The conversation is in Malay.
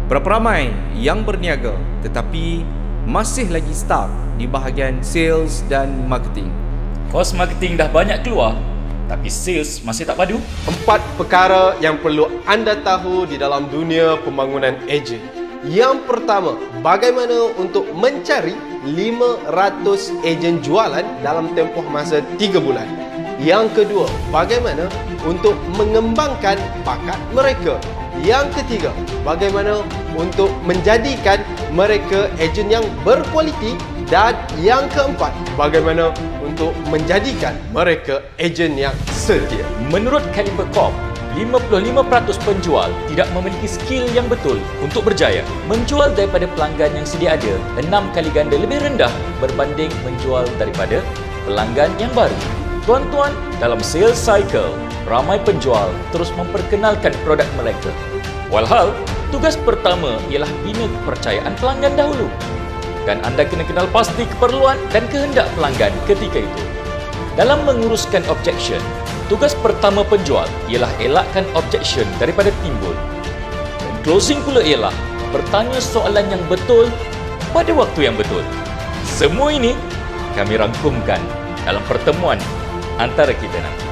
Berapa ramai yang berniaga tetapi masih lagi stuck di bahagian sales dan marketing? Kos marketing dah banyak keluar, tapi sales masih tak padu. 4 perkara yang perlu anda tahu di dalam dunia pembangunan ejen. Yang pertama, bagaimana untuk mencari 500 ejen jualan dalam tempoh masa 3 bulan. Yang kedua, bagaimana untuk mengembangkan bakat mereka. Yang ketiga, bagaimana untuk menjadikan mereka ejen yang berkualiti. Dan yang keempat, bagaimana untuk menjadikan mereka ejen yang setia. Menurut Caliber Corp, 55% penjual tidak memiliki skill yang betul untuk berjaya. Menjual daripada pelanggan yang sedia ada 6 kali ganda lebih rendah berbanding menjual daripada pelanggan yang baru. Tuan-tuan, dalam sales cycle, ramai penjual terus memperkenalkan produk mereka. Walhal, tugas pertama ialah bina kepercayaan pelanggan dahulu. Dan anda kena kenal pasti keperluan dan kehendak pelanggan ketika itu. Dalam menguruskan objection, tugas pertama penjual ialah elakkan objection daripada timbul. Dan closing pula ialah bertanya soalan yang betul pada waktu yang betul. Semua ini kami rangkumkan dalam pertemuan antara kita nanti.